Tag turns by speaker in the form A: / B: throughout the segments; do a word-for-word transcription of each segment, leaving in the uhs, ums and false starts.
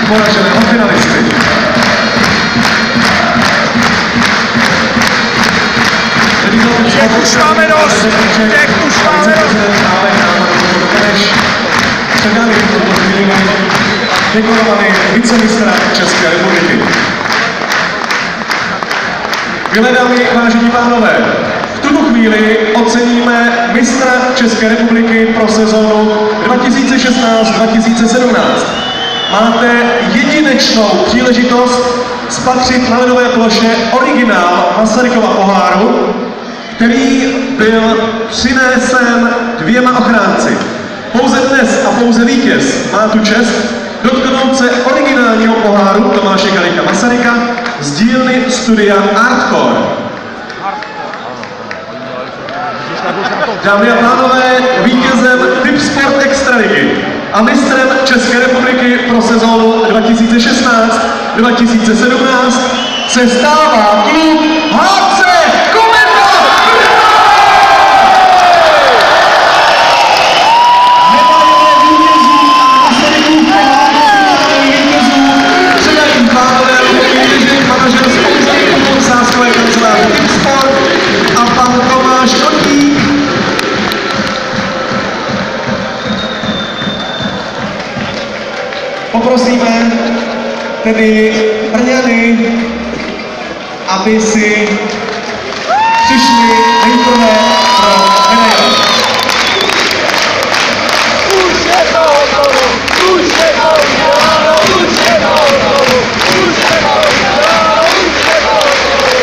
A: poraženého finalisty.
B: Těch už máme dost, těch už máme dost.
A: Předali v tuto chvíli dekorovaný vicemistra České republiky. Milé dámy, vážení pánové, v tuto chvíli oceníme mistra České republiky pro sezónu dva tisíce šestnáct dva tisíce sedmnáct. Máte jedinečnou příležitost spatřit na ledové ploše originál Masarykova poháru, který byl přinesen dvěma ochránci. Pouze dnes a pouze vítěz má tu čest dotknout se originálního poháru Tomáše Garrigua Masaryka z dílny studia Artcore. Dámy a pánové, vítězem Tipsport Extraligy a mistrem České republiky pro sezónu dva tisíce šestnáct dva tisíce sedmnáct se stává klub há cé Kometa! Medaile vítězů a Masarykův pohár do vítězů předají pánové Luděk manažer sponzorů sáskové kanceláře Tipsport a pan Tomáš Kotík. Poprosíme tedy Brňany, aby si přišli nejprve pro medaile.
B: Už je to hotovo, už je to uděláno, už je to hotovo, už je to uděláno, už je to hotovo.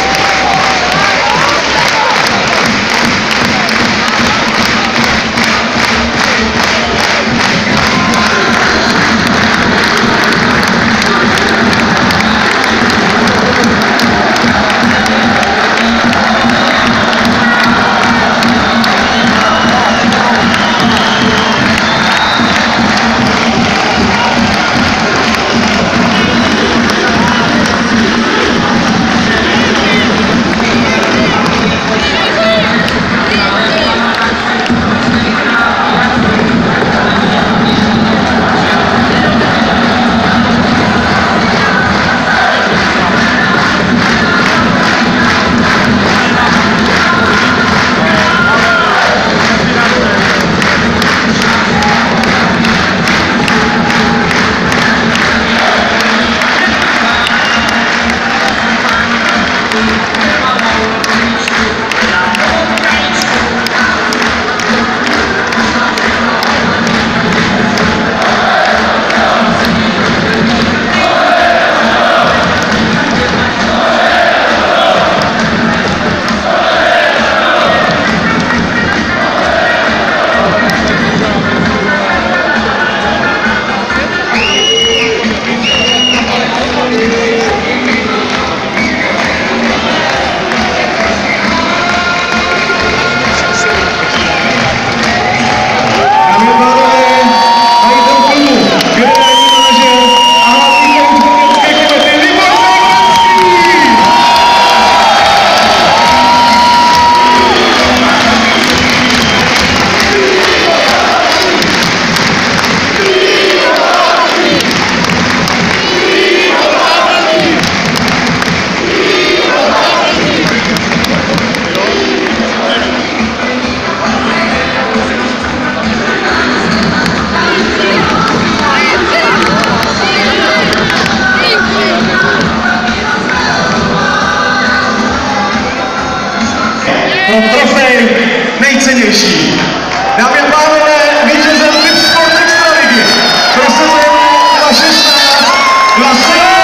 A: Trofej nejcennější. Dámy a pánové, vítězem Tipsport Extraligy pro sezónu dva tisíce šestnáct dva tisíce sedmnáct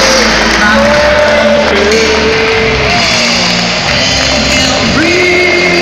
B: Breathe.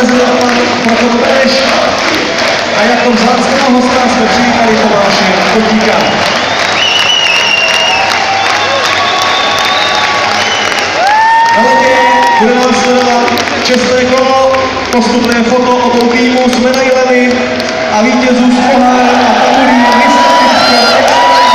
A: prezentovan Prokop Beneš a jako vzácného hosta jsme přivítali Tomáše Kotíka. Na ledě bude následovat čestné kolo, postupné foto obou týmů s medailemi a vítězů s pohárem a tabulí mistra extraligy.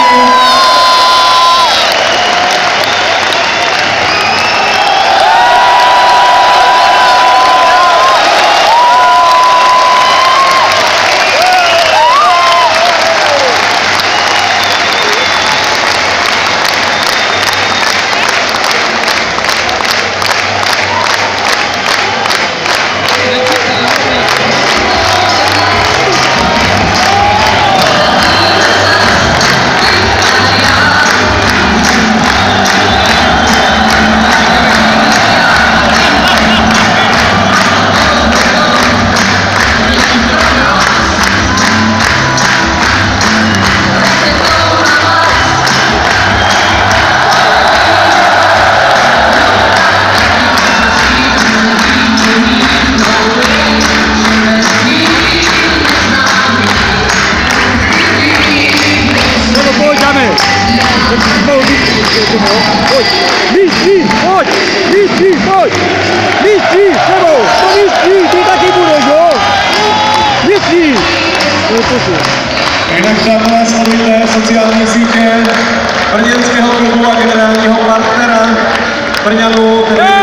B: Mistří, pojď! Mistří, pojď! Mistří, sebou! To mistří, ty taky budeš, jo? Mistří!
A: Jinak přátelé, sledujte sociální sítě brněnského klubu a generálního partnera Brňanu, který je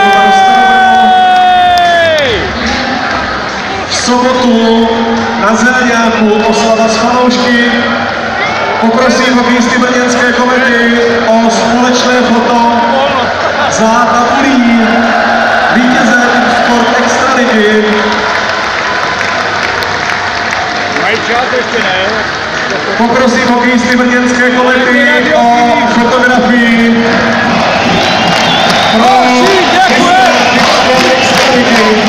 A: v sobotu na Zeleňáku oslava s fanoušky. Poprosím hokejisty brněnské komety o společné foto za tabulí vítěze Sport Extraligy. Poprosím hokejisty brněnské komety o fotografii pro Sport Extraligy.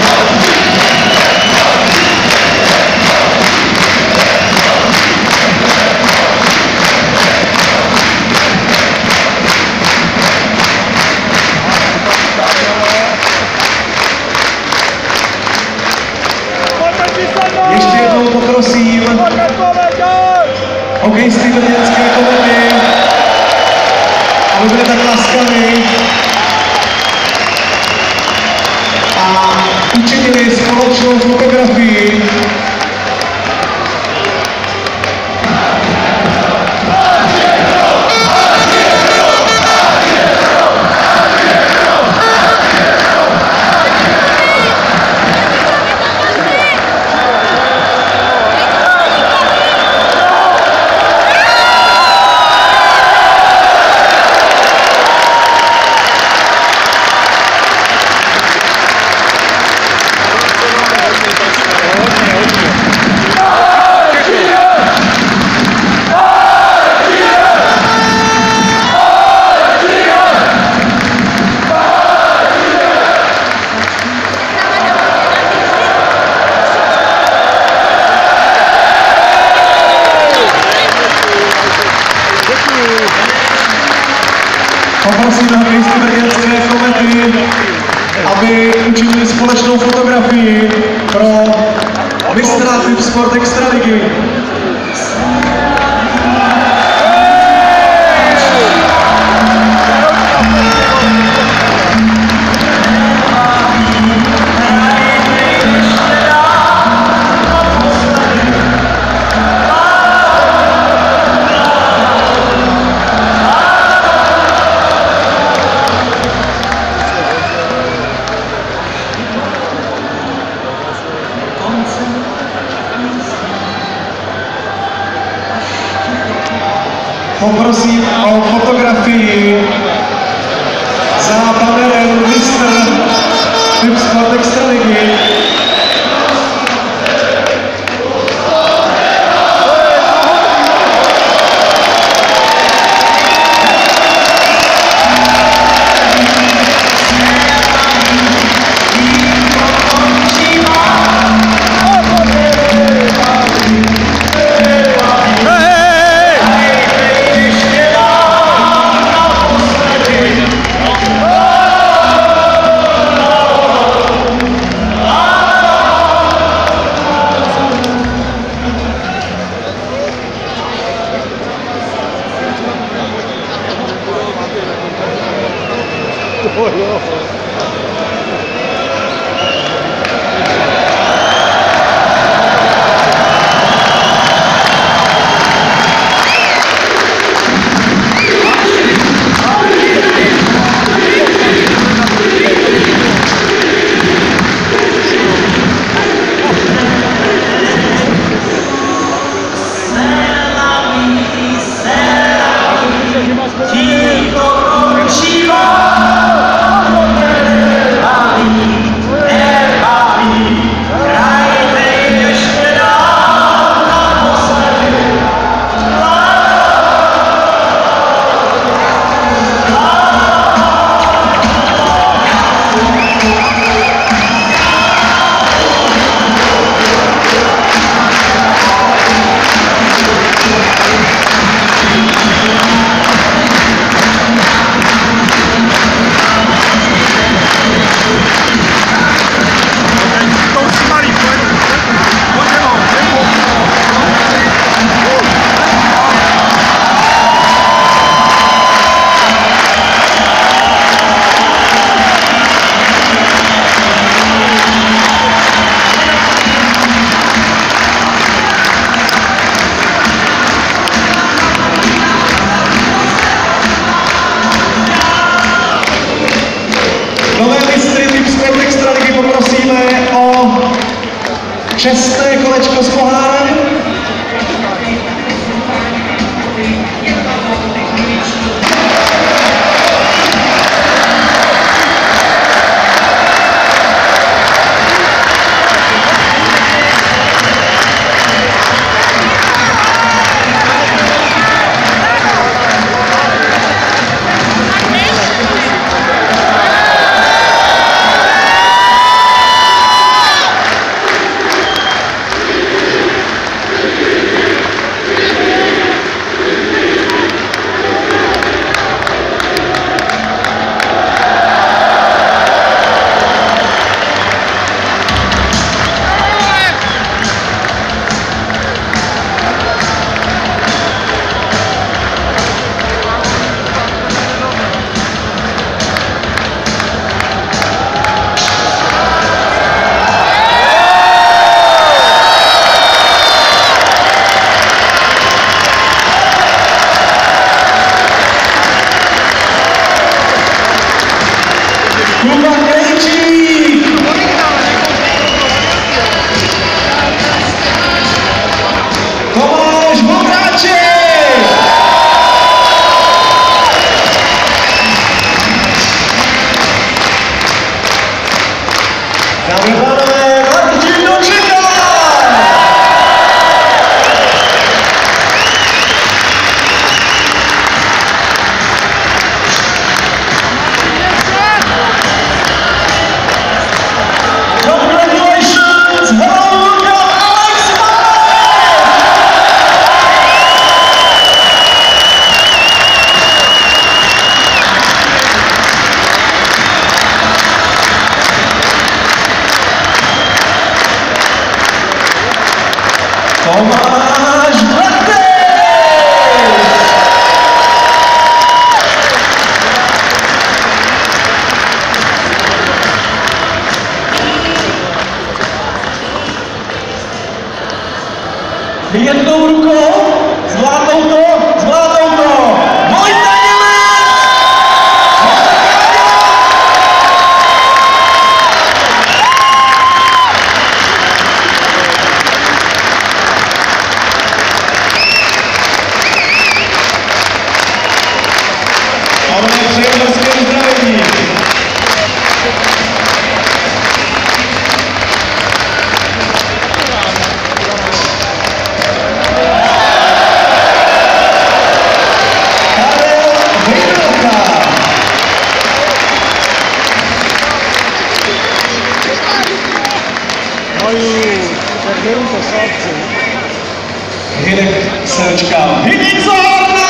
A: Ještě jednou poprosím hokejisty brněnské komety, aby byli tak laskaví a učinili společnou fotografii. Poprosím hokejisty brněnské komety, aby učinili společnou fotografii pro mistra Sport Extraligy. Poprosím o fotografii za banerem mistr Sport Extraligy.
B: Hey! Jo, jo.
A: Šesté kolečko s pohárem. Tomáš Bratej! Jednou rukou, zvládnou to, zvládnou to! Vojta Němec! Pánové, přeju hezké uzdravení. Hynek se dočkal. Hynice Horná!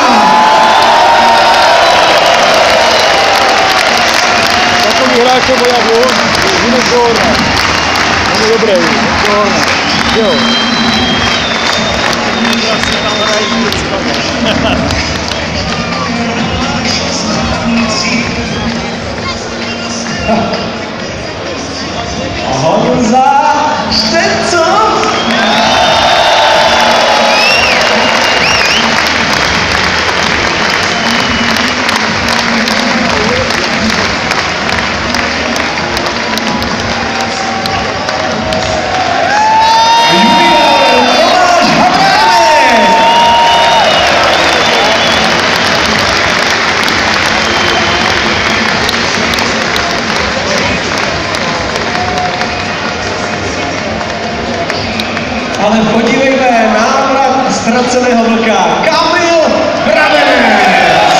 B: Takový hráče boja vůd, Hynek Horná. On je dobrý, Hynek Horná. Jo. Já si tam hrají vždycky.
A: Honza Štěcov! Ale podívejme, návrat ztraceného vlka, Kamil Brabenec!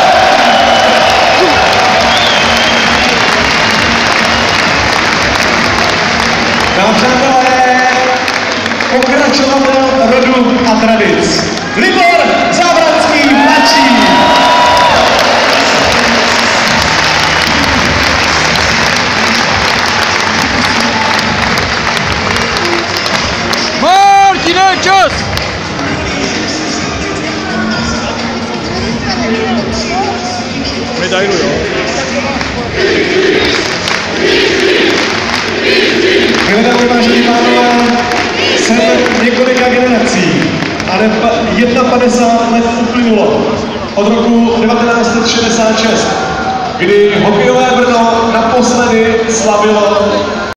A: No přátelé, pokračovatel rodu a tradic, Libor Závratský mladší!
B: Martine, čas! Medailu, jo?
A: Hledáme, vážení pánové, jsem několika generací, ale padesát jedna let uplynulo od roku devatenáct set šedesát šest, kdy hokejové Brno naposledy slavilo